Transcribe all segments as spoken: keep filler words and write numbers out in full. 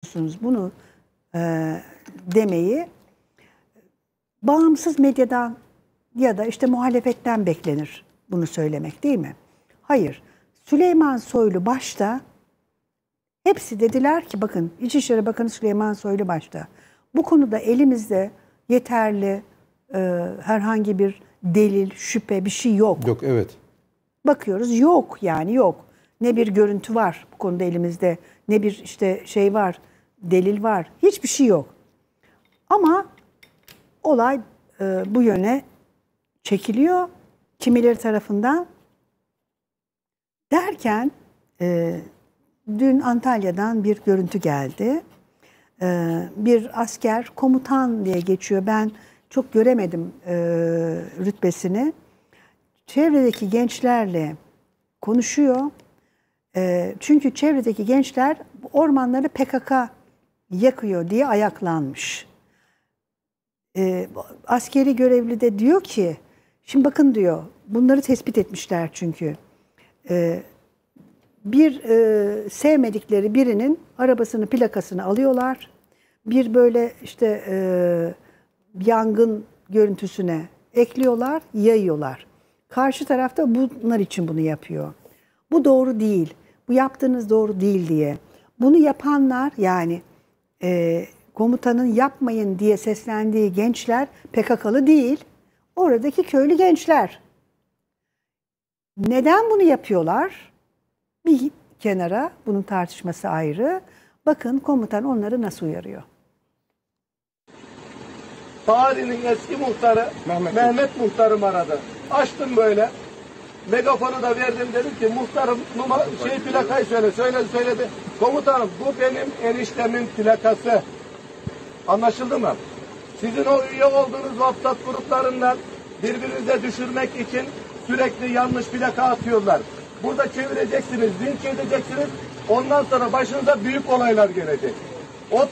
musunuz bunu e, demeyi bağımsız medyadan ya da işte muhalefetten beklenir bunu söylemek, değil mi? Hayır. Süleyman Soylu başta hepsi dediler ki bakın İçişleri Bakanı Süleyman Soylu başta bu konuda elimizde yeterli e, herhangi bir delil, şüphe bir şey yok. Yok, evet. Bakıyoruz yok yani yok. Ne bir görüntü var bu konuda elimizde, ne bir işte şey var, delil var. Hiçbir şey yok. Ama olay e, bu yöne çekiliyor kimileri tarafından. Derken e, dün Antalya'dan bir görüntü geldi. E, bir asker komutan diye geçiyor. Ben çok göremedim e, rütbesini. Çevredeki gençlerle konuşuyor. E, çünkü çevredeki gençler ormanları P K K yakıyor diye ayaklanmış. E, askeri görevli de diyor ki, şimdi bakın diyor, bunları tespit etmişler çünkü. E, bir e, sevmedikleri birinin arabasını, plakasını alıyorlar. Bir böyle işte e, yangın görüntüsüne ekliyorlar, yayıyorlar. Karşı tarafta bunlar için bunu yapıyor. Bu doğru değil, bu yaptığınız doğru değil diye. Bunu yapanlar yani e, komutanın yapmayın diye seslendiği gençler P K K'lı değil, oradaki köylü gençler. Neden bunu yapıyorlar? Bir kenara, bunun tartışması ayrı. Bakın komutan onları nasıl uyarıyor. Fahri'nin eski muhtarı Mehmet, Mehmet muhtarım aradı. Açtım böyle. Megafonu da verdim, dedim ki muhtarım numara, şey plakayı söyle. Söyledi söyledi. Komutanım bu benim eniştemin plakası. Anlaşıldı mı? Sizin o üye olduğunuz WhatsApp gruplarından birbirinize düşürmek için sürekli yanlış plaka atıyorlar. Burada çevireceksiniz, linç edeceksiniz. Ondan sonra başınıza büyük olaylar gelecek. O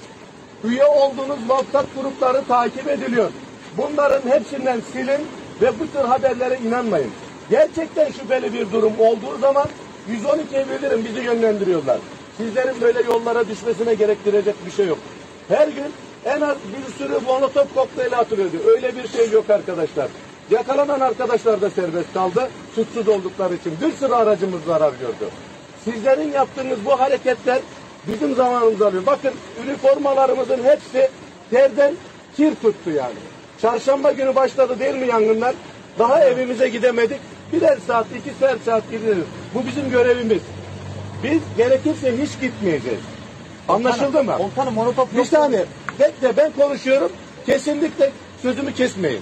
üye olduğunuz WhatsApp grupları takip ediliyor. Bunların hepsinden silin ve bu tür haberlere inanmayın. Gerçekten şüpheli bir durum olduğu zaman yüz on ikiye bilirim, bizi yönlendiriyorlar. Sizlerin böyle yollara düşmesine gerektirecek bir şey yok. Her gün en az bir sürü molotof kokteyli atılıyordu. Öyle bir şey yok arkadaşlar. Yakalanan arkadaşlar da serbest kaldı. Suçsuz oldukları için bir sürü aracımız zarar gördü. Sizlerin yaptığınız bu hareketler bizim zamanımızda alıyor. Bakın üniformalarımızın hepsi terden kir tuttu yani. Çarşamba günü başladı değil mi yangınlar? Daha evimize gidemedik. Birer saat, ikişer saat gidiyoruz. Bu bizim görevimiz. Biz gerekirse hiç gitmeyeceğiz. Anlaşıldı mı? Komutanım molotof Bir saniye. Bekle, ben konuşuyorum. Kesinlikle sözümü kesmeyin.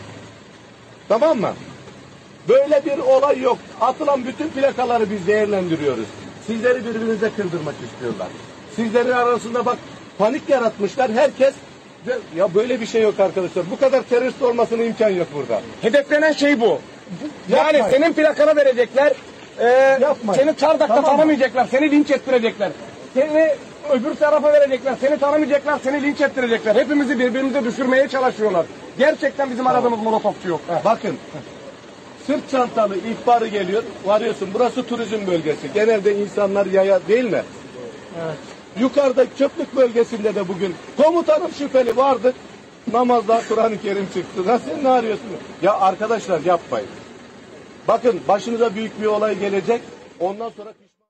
Tamam mı? Böyle bir olay yok. Atılan bütün plakaları biz değerlendiriyoruz. Sizleri birbirinize kırdırmak istiyorlar. Sizlerin arasında bak panik yaratmışlar. Herkes ya böyle bir şey yok arkadaşlar. Bu kadar terörist olmasına imkan yok burada. Hedeflenen şey bu. Yani Yapmayın. senin plakanı verecekler. E, Yapmayın. seni Çardak'ta Tamam. tanımayacaklar. Seni linç ettirecekler. Seni öbür tarafa verecekler. Seni tanımayacaklar. Seni linç ettirecekler. Hepimizi birbirimize düşürmeye çalışıyorlar. Gerçekten bizim Tamam. aradığımız molotofçu yok. Heh. Bakın. Sırt çantalı ihbarı geliyor. Varıyorsun. Burası turizm bölgesi. Genelde insanlar yaya değil mi? Evet. Yukarıda çöplük bölgesinde de bugün komutanım şüpheli vardı. Namazda Kur'an-ı Kerim çıktı. Nasıl ne arıyorsun? Ya arkadaşlar yapmayın. Bakın başınıza büyük bir olay gelecek. Ondan sonra pişman.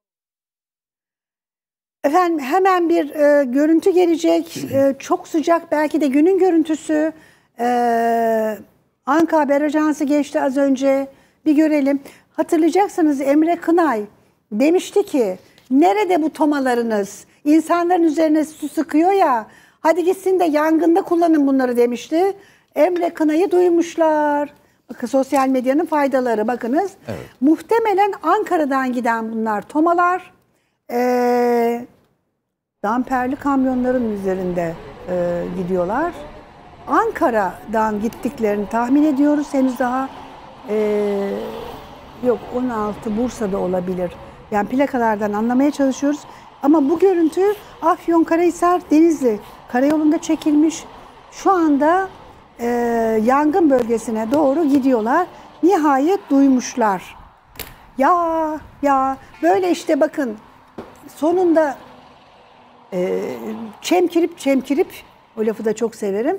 Efendim hemen bir e, görüntü gelecek. E, çok sıcak, belki de günün görüntüsü. E, Anka Haber Ajansı geçti az önce. Bir görelim. Hatırlayacaksınız Emre Kınay demişti ki nerede bu tomalarınız? İnsanların üzerine su sıkıyor ya. Hadi gitsin de yangında kullanın bunları demişti. Emre Kınay'ı duymuşlar. Bakın sosyal medyanın faydaları bakınız. Evet. Muhtemelen Ankara'dan giden bunlar tomalar. Ee, damperli kamyonların üzerinde e, gidiyorlar. Ankara'dan gittiklerini tahmin ediyoruz. Henüz daha e, yok on altı Bursa'da olabilir. Yani plakalardan anlamaya çalışıyoruz. Ama bu görüntü Afyonkarahisar Denizli karayolunda çekilmiş. Şu anda e, yangın bölgesine doğru gidiyorlar. Nihayet duymuşlar. Ya ya böyle işte bakın sonunda e, çemkirip çemkirip, o lafı da çok severim.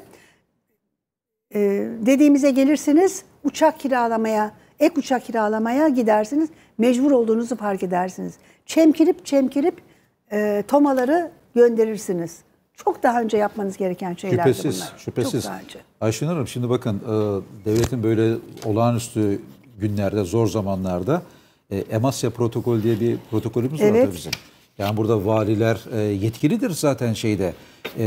E, dediğimize gelirsiniz, uçak kiralamaya, ek uçak kiralamaya gidersiniz. Mecbur olduğunuzu fark edersiniz. Çemkirip çemkirip e, tomaları gönderirsiniz. Çok daha önce yapmanız gereken şeylerdi Şüphesiz, bunlar. şüphesiz. Çok daha önce. Ayşenur Hanım, şimdi bakın, e, devletin böyle olağanüstü günlerde, zor zamanlarda e, Emasya protokolü diye bir protokolümüz var Evet. da bizim. Yani burada valiler e, yetkilidir zaten şeyde. E,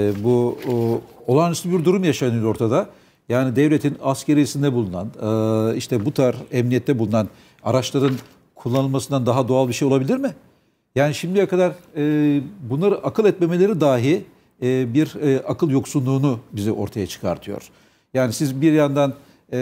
bu o, olağanüstü bir durum yaşanıyor ortada. Yani devletin askerisinde bulunan, e, işte bu tarz emniyette bulunan araçların kullanılmasından daha doğal bir şey olabilir mi? Yani şimdiye kadar e, bunları akıl etmemeleri dahi e, bir e, akıl yoksunluğunu bize ortaya çıkartıyor. Yani siz bir yandan e,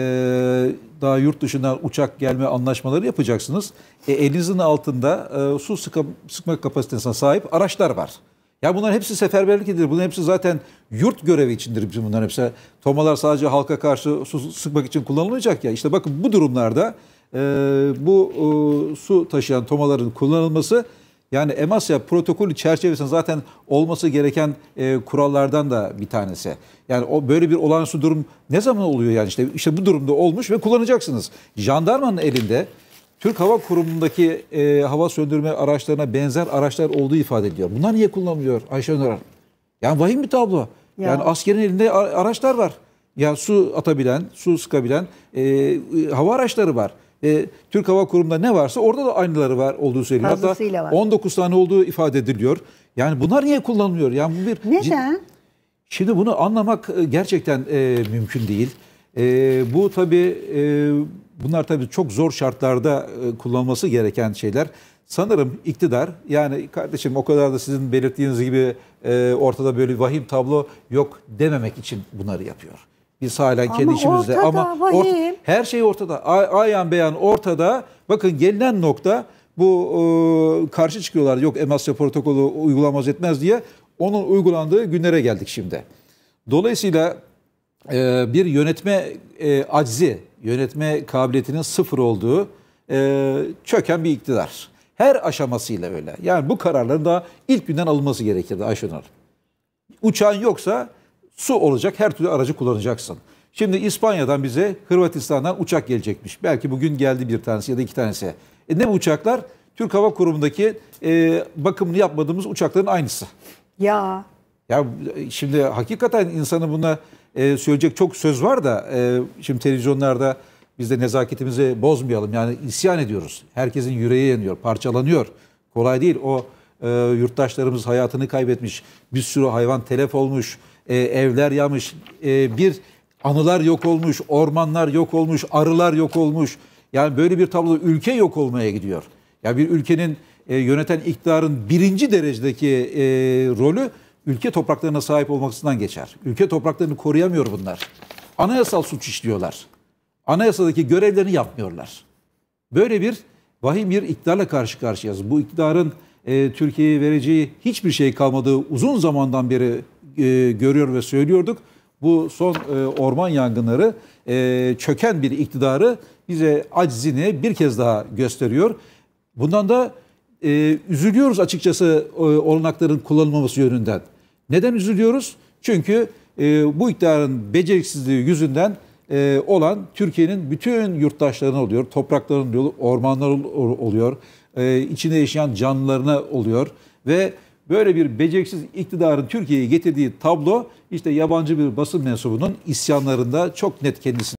daha yurt dışından uçak gelme anlaşmaları yapacaksınız. E, elinizin altında e, su sıka, sıkma kapasitesine sahip araçlar var. Ya bunların hepsi seferberlik edilir. Bunların hepsi zaten yurt görevi içindir bizim bunların hepsi. Tomalar sadece halka karşı su sıkmak için kullanılmayacak ya. İşte bakın bu durumlarda e, bu e, su taşıyan tomaların kullanılması, yani Emasya protokolü çerçevesinde zaten olması gereken e, kurallardan da bir tanesi. Yani o böyle bir olağanüstü durum ne zaman oluyor yani? işte işte bu durumda olmuş ve kullanacaksınız. Jandarmanın elinde Türk Hava Kurumu'ndaki e, hava söndürme araçlarına benzer araçlar olduğu ifade ediliyor. Bunlar niye kullanılıyor Ayşenur Hanım? Yani vahim bir tablo. Ya. Yani askerin elinde araçlar var. Yani su atabilen, su sıkabilen e, hava araçları var. E, Türk Hava Kurumu'nda ne varsa orada da aynıları var olduğu söyleniyor. Hatta Fazlasıyla var. on dokuz tane olduğu ifade ediliyor. Yani bunlar niye kullanılıyor? Yani bu bir Neden? Şimdi bunu anlamak gerçekten e, mümkün değil. E, bu tabii e, bunlar tabii çok zor şartlarda e, kullanılması gereken şeyler. Sanırım iktidar, yani kardeşim o kadar da sizin belirttiğiniz gibi e, ortada böyle bir vahim tablo yok dememek için bunları yapıyor. Biz halen Ama kendi işimizde ortada, ama vahim. ort- her şey ortada. A- ayan beyan ortada. Bakın gelinen nokta bu, e, karşı çıkıyorlar. Yok Emasya protokolü uygulamaz etmez diye. Onun uygulandığı günlere geldik şimdi. Dolayısıyla e, bir yönetme e, aczi, yönetme kabiliyetinin sıfır olduğu e, çöken bir iktidar. Her aşamasıyla öyle. Yani bu kararların daha ilk günden alınması gerekirdi Ayşenur Hanım. Uçağın yoksa su olacak, her türlü aracı kullanacaksın. Şimdi İspanya'dan bize Hırvatistan'dan uçak gelecekmiş. Belki bugün geldi bir tanesi ya da iki tanesi. E ne bu uçaklar? Türk Hava Kurumu'ndaki e, bakımını yapmadığımız uçakların aynısı. Ya Ya şimdi hakikaten insanın buna e, söyleyecek çok söz var da e, şimdi televizyonlarda biz de nezaketimizi bozmayalım. Yani isyan ediyoruz. Herkesin yüreği yanıyor, parçalanıyor. Kolay değil. O e, yurttaşlarımız hayatını kaybetmiş. Bir sürü hayvan telef olmuş. E, evler yanmış. E, bir anılar yok olmuş. Ormanlar yok olmuş. Arılar yok olmuş. Yani böyle bir tablo, ülke yok olmaya gidiyor. Ya bir ülkenin e, yöneten iktidarın birinci derecedeki e, rolü ülke topraklarına sahip olmasından geçer. Ülke topraklarını koruyamıyor bunlar. Anayasal suç işliyorlar. Anayasadaki görevlerini yapmıyorlar. Böyle bir vahim bir iktidarla karşı karşıyayız. Bu iktidarın e, Türkiye'ye vereceği hiçbir şey kalmadığı uzun zamandan beri e, görüyor ve söylüyorduk. Bu son e, orman yangınları e, çöken bir iktidarı bize aczini bir kez daha gösteriyor. Bundan da e, üzülüyoruz açıkçası e, olanakların kullanılmaması yönünden. Neden üzülüyoruz? Çünkü e, bu iktidarın beceriksizliği yüzünden e, olan Türkiye'nin bütün yurttaşlarına oluyor, topraklarına oluyor, ormanlar oluyor, e, içinde yaşayan canlılarına oluyor ve böyle bir beceriksiz iktidarın Türkiye'ye getirdiği tablo işte yabancı bir basın mensubunun isyanlarında çok net kendisini